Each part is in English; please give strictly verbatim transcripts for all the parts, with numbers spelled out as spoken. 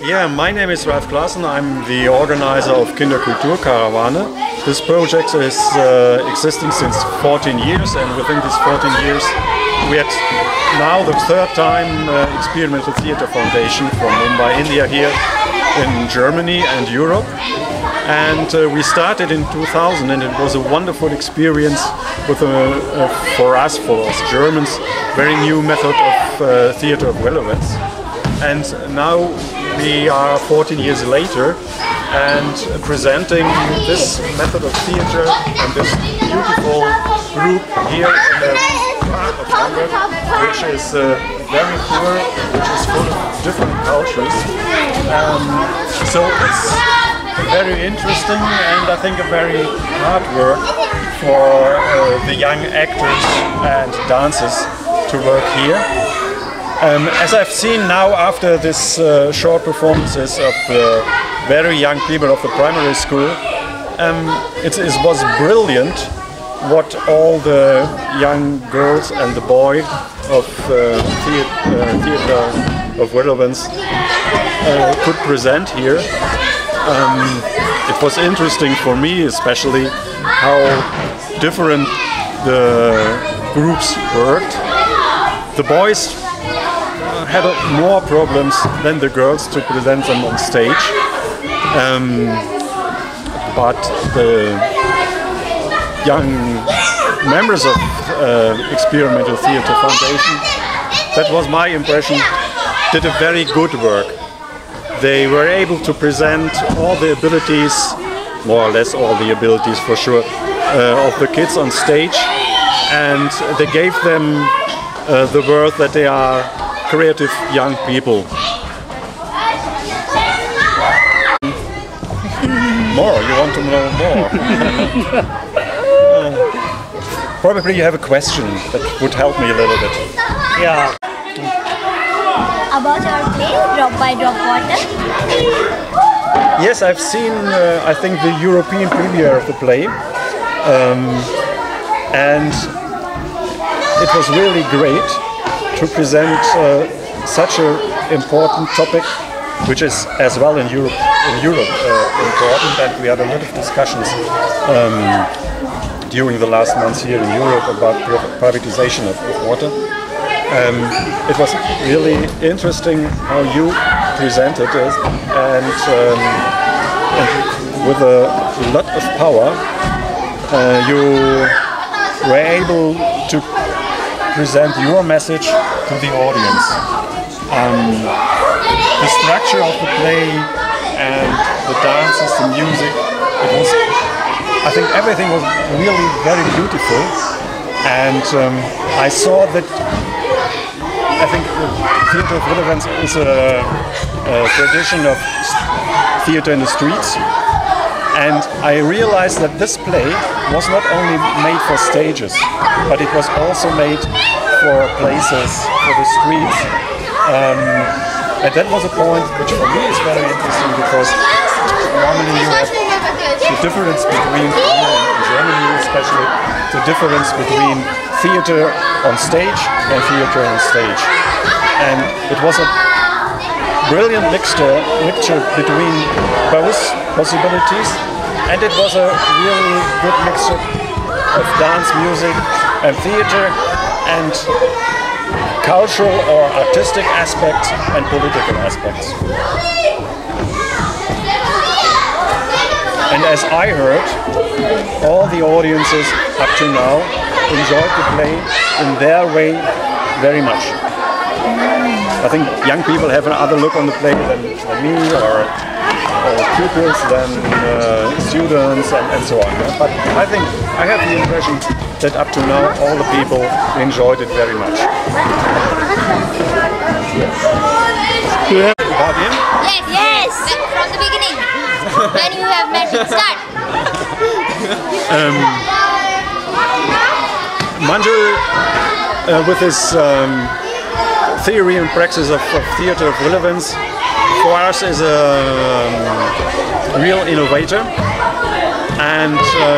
Yeah, my name is Ralf Classen. I'm the organizer of Kinder Kultur Karawane. This project is uh, existing since fourteen years, and within these fourteen years we had now the third time uh, Experimental Theatre Foundation from Mumbai, India, here in Germany and Europe. And uh, we started in two thousand, and it was a wonderful experience with a, a, for us, for us Germans, very new method of uh, theatre of relevance. And now we are fourteen years later and presenting this method of theatre and this beautiful group here in the part of Hamburg, which is uh, very poor, which is full of different cultures. Um, so it's very interesting, and I think a very hard work for uh, the young actors and dancers to work here. Um, as I've seen now after this uh, short performances of the very young people of the primary school, um, it, it was brilliant what all the young girls and the boy of uh, theatre, uh, theatre of relevance uh, could present here. Um, it was interesting for me especially how different the groups worked. The boys had more problems than the girls to present them on stage, um, but the young members of uh, Experimental Theatre Foundation, that was my impression, did a very good work. They were able to present all the abilities, more or less all the abilities for sure, uh, of the kids on stage, and they gave them uh, the word that they are creative young people. More, you want to know more? uh, probably you have a question that would help me a little bit. Yeah. About our play, Drop by Drop Water? Yes, I've seen, uh, I think, the European premiere of the play. Um, and it was really great to present uh, such an important topic, which is as well in Europe, in Europe uh, important, and we had a lot of discussions um, during the last months here in Europe about privatization of, of water. Um, it was really interesting how you presented it, and, um, and with a lot of power uh, you were able to present your message to the audience. Um, the structure of the play and the dances, the music, it was, I think everything was really very beautiful, and um, I saw that I think the theatre of relevance is a, a tradition of theatre in the streets, and I realized that this play was not only made for stages, but it was also made for places, for the streets. Um, and that was a point which for me is very interesting, because normally you have the difference between, in Germany especially, the difference between theatre on stage and theatre on stage. And it was a brilliant mixture, mixture between both possibilities, and it was a really good mixture of dance, music and theatre, and cultural or artistic aspects and political aspects. And as I heard, all the audiences up to now enjoyed the play in their way very much. I think young people have another look on the play than, than me, or, or pupils than uh, students, and, and so on. But I think I have the impression that up to now all the people enjoyed it very much. About him? Yes, yes! From the beginning. When you have met him, start. um, Manjul, uh, with his um, theory and praxis of, of theatre of relevance, for us is a um, real innovator, and um,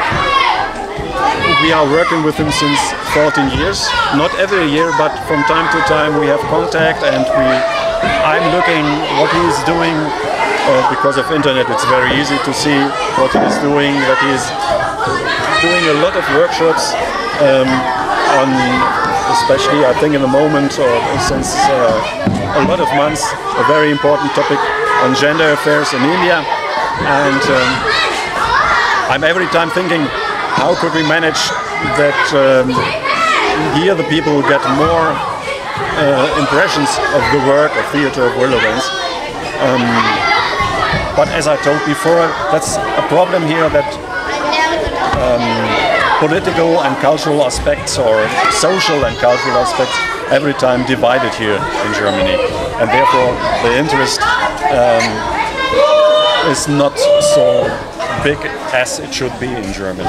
we are working with him since fourteen years. Not every year, but from time to time we have contact, and we I'm looking what he is doing. Uh, because of internet, it's very easy to see what he is doing. That he is doing a lot of workshops um, on, especially I think in the moment or since uh, a lot of months, a very important topic on gender affairs in India. And um, I'm every time thinking, how could we manage that um, here the people get more uh, impressions of the work of Theatre of Relevance. Um, But as I told before, that's a problem here that um, political and cultural aspects or social and cultural aspects every time divided here in Germany. And therefore the interest um, is not so big as it should be in Germany.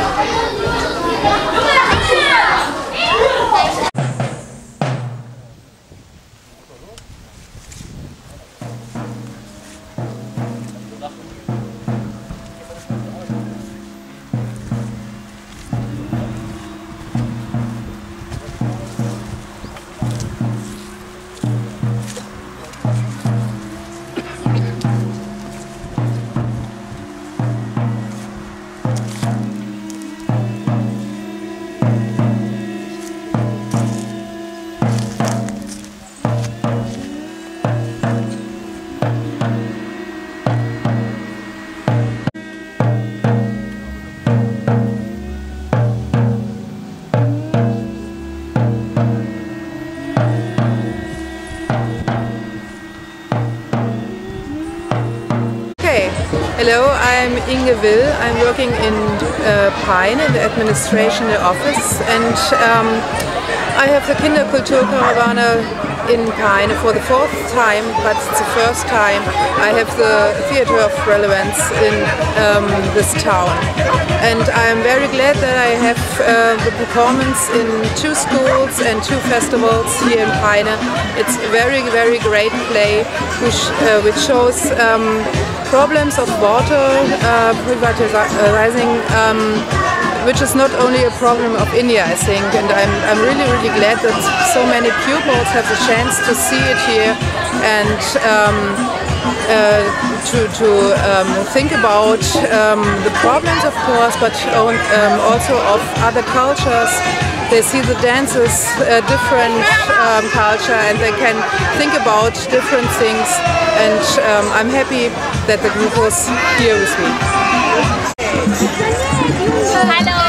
Hello, I'm Inge Will. I'm working in uh, Peine, in the administration office, and um, I have the Kinder Kultur Karawane in Peine for the fourth time, but it's the first time I have the Theatre of Relevance in um, this town. And I'm very glad that I have uh, the performance in two schools and two festivals here in Peine. It's a very, very great play which, uh, which shows um, problems of water uh, privatizing, um, which is not only a problem of India, I think, and I'm, I'm really, really glad that so many pupils have the chance to see it here and um, uh, to, to um, think about um, the problems, of course, but um, also of other cultures. They see the dances, uh, different um, culture, and they can think about different things. And um, I'm happy that the group was here with me. Hello.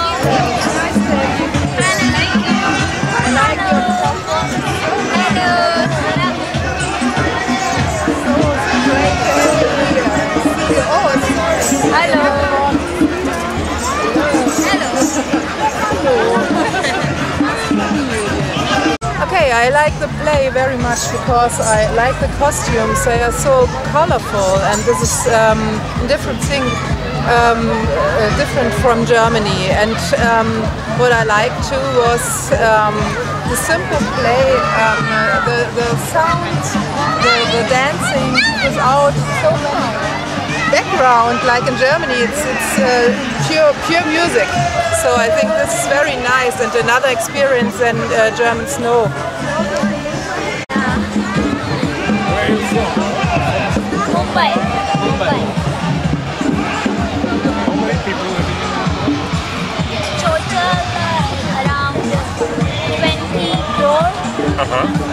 Okay, I like the play very much because I like the costumes. They are so colorful, and this is um, a different thing, um, uh, different from Germany. And um, what I liked too was um, the simple play, um, the, the sound, the, the dancing without so many background. Like in Germany, it's, it's uh, pure, pure music. So I think this is very nice and another experience than uh, Germans know. Where are you from? Mumbai. Mumbai. How many people live in Mumbai? Total uh, around twenty crore. Uh-huh.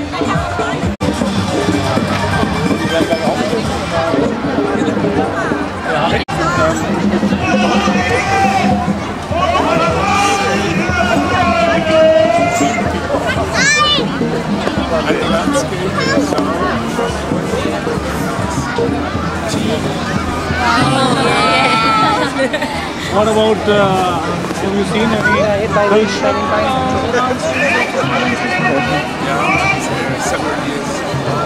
And the landscape is What about, uh, have you seen any culture? Yeah, several years.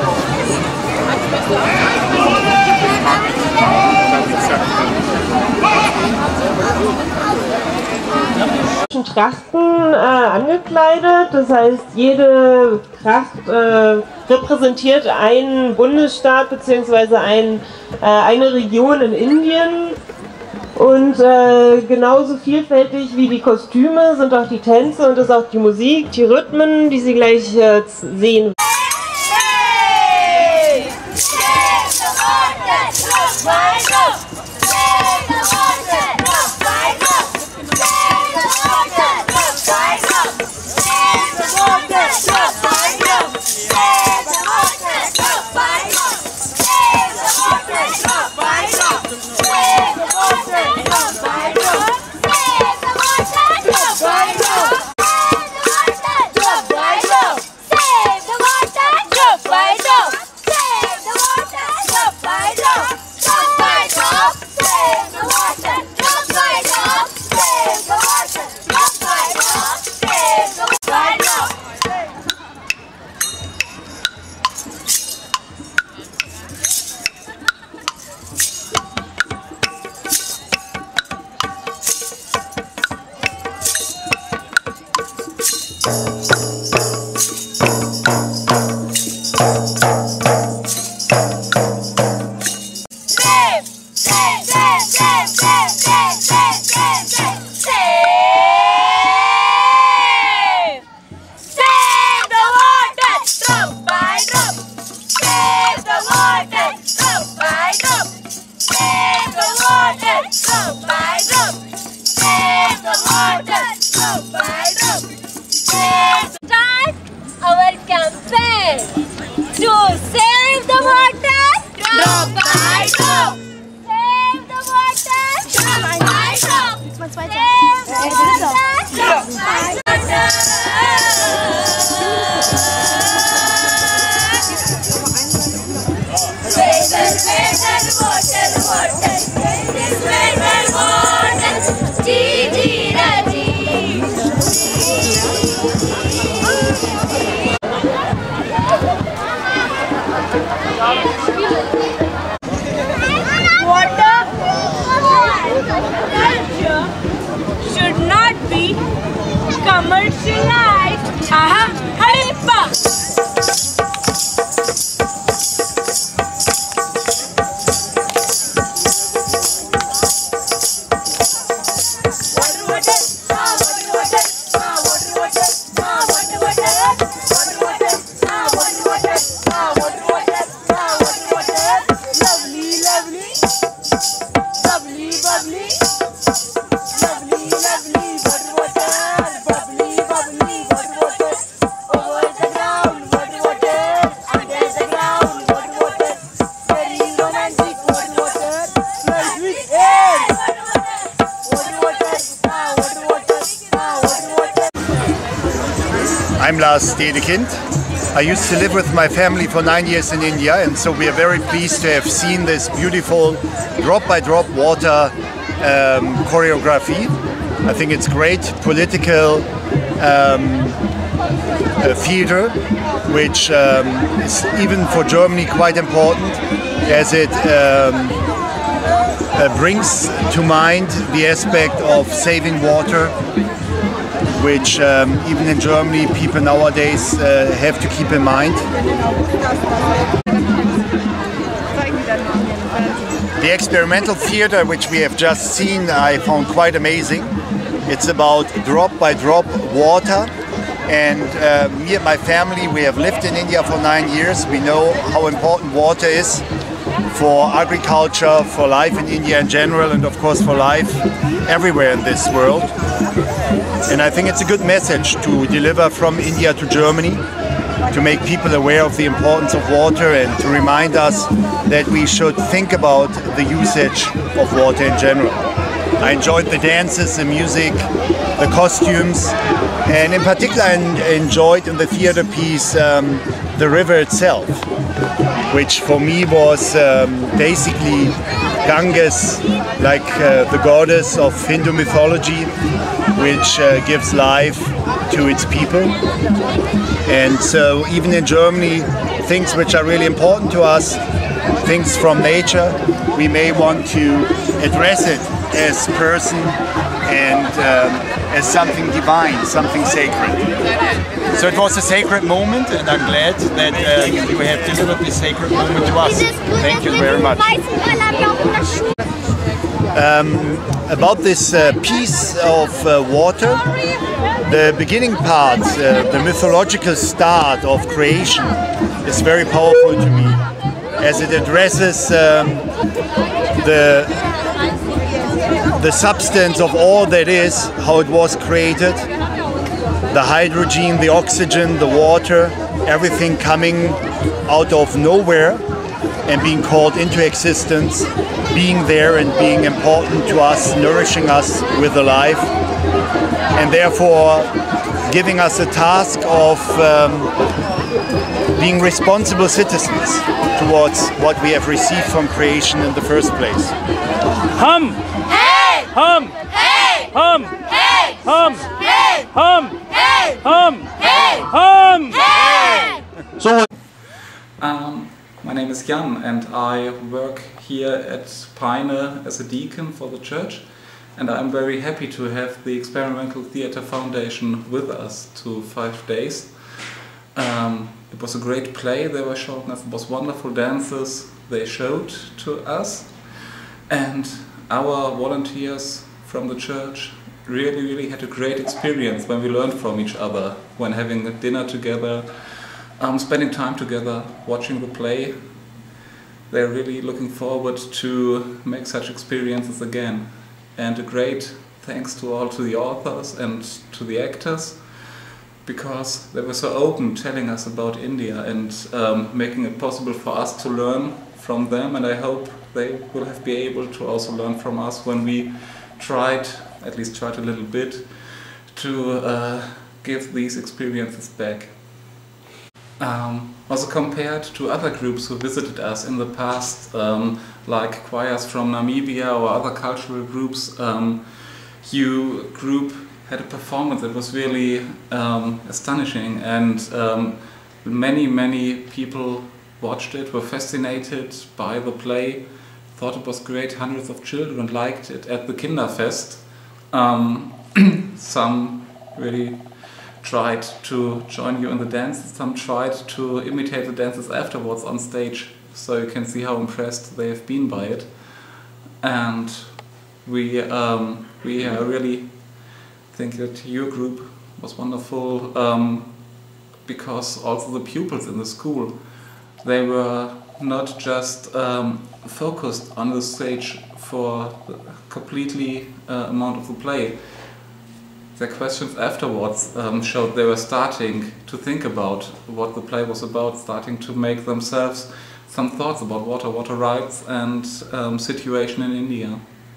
Trachten äh, angekleidet, das heißt, jede Tracht äh, repräsentiert einen Bundesstaat bzw. ein, äh, eine Region in Indien. Und äh, genauso vielfältig wie die Kostüme sind auch die Tänze und das ist auch die Musik, die Rhythmen, die Sie gleich äh, sehen. Our campaign to save the water drop by drop. Save the water drop by drop. Save the water drop by drop. Save the water, water. This way the water. Dee dee da dee. Water culture should not be commercialized. Aha, harippa. I'm Lars Dedekind. I used to live with my family for nine years in India, and so we are very pleased to have seen this beautiful drop-by-drop water um, choreography. I think it's great political um, uh, theater, which um, is even for Germany quite important, as it um, uh, brings to mind the aspect of saving water, which um, even in Germany people nowadays uh, have to keep in mind. The experimental theater which we have just seen I found quite amazing. It's about drop by drop water, and uh, me and my family, we have lived in India for nine years. We know how important water is for agriculture, for life in India in general, and of course for life everywhere in this world. And I think it's a good message to deliver from India to Germany, to make people aware of the importance of water and to remind us that we should think about the usage of water in general. I enjoyed the dances, the music, the costumes, and in particular I enjoyed in the theater piece um, the river itself, which for me was um, basically Ganges, like uh, the goddess of Hindu mythology, which uh, gives life to its people. And so even in Germany, things which are really important to us, things from nature, we may want to address it as person and um, as something divine, something sacred. So it was a sacred moment, and I'm glad that uh, you have delivered this sacred moment to us. Thank you very much. Um, about this uh, piece of uh, water, the beginning part, uh, the mythological start of creation is very powerful to me, as it addresses um, the, the substance of all that is, how it was created, the hydrogen, the oxygen, the water, everything coming out of nowhere and being called into existence, being there and being important to us, nourishing us with the life, and therefore giving us a task of um, being responsible citizens towards what we have received from creation in the first place. Hum! Hey! Hum! Hey! Hum! Hey! Hum! Hey! Hum! Hey! Hum! Hey! Hum! Hey! So. Um, my name is Jan, and I work here at Peine as a deacon for the church, and I'm very happy to have the Experimental Theatre Foundation with us to five days. Um, it was a great play they were showing us, it was wonderful dances they showed to us, and our volunteers from the church really, really had a great experience when we learned from each other, when having a dinner together, um, spending time together, watching the play. They're really looking forward to make such experiences again. And a great thanks to all to the authors and to the actors, because they were so open telling us about India and um, making it possible for us to learn from them, and I hope they will have be able to also learn from us when we tried, at least tried a little bit, to uh, give these experiences back. Um, also compared to other groups who visited us in the past, um, like choirs from Namibia or other cultural groups, um, your group had a performance that was really um, astonishing, and um, many, many people watched it, were fascinated by the play, thought it was great. Hundreds of children liked it at the Kinderfest. Um, some really tried to join you in the dance, some tried to imitate the dances afterwards on stage, so you can see how impressed they have been by it. And we, um, we uh, really think that your group was wonderful, um, because also the pupils in the school, they were not just um, focused on the stage for the completely uh, amount of the play. Their questions afterwards um, showed they were starting to think about what the play was about, starting to make themselves some thoughts about water, water rights and um, situation in India.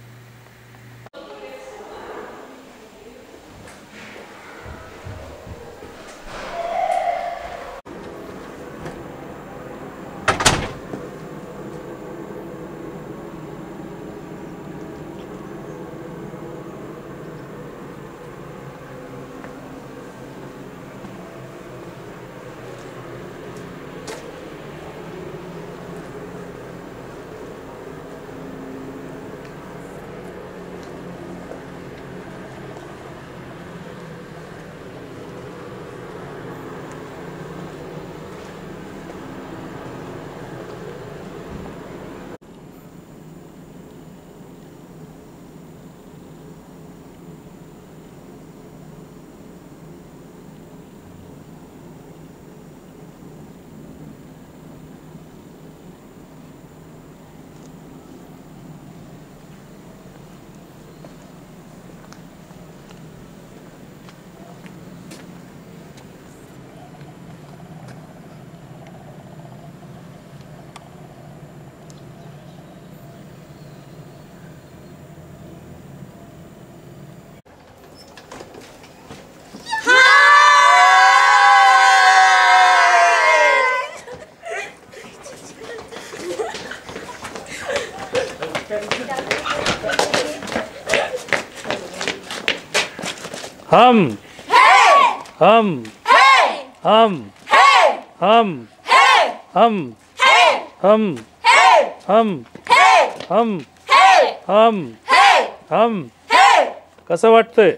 Hum. Hey! Hum. Hey! Hum. Hey! Hum. Hey! Hum. Hey! Hum. Hey! Hum. Hey! Hum. Hey! Hum. Hey! Hum. Hey! कसं वाटतंय?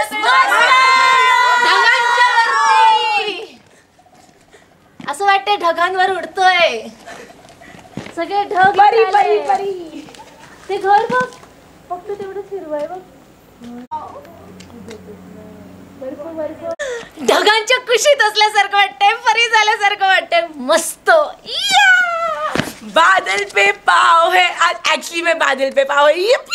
असं वाटतंय ढगांवर उडतोय. सगळे ढग परी परी परी. ते घर बघ, फक्त तेवढंच हिरवं आहे बघ. ढगांच्या कुशीत असल्यासारखं वाटतंय, परी झाल्यासारखं वाटतंय. मस्त. बादल पे पाव है आज. एक्चुअली मैं बादल पे पाव है.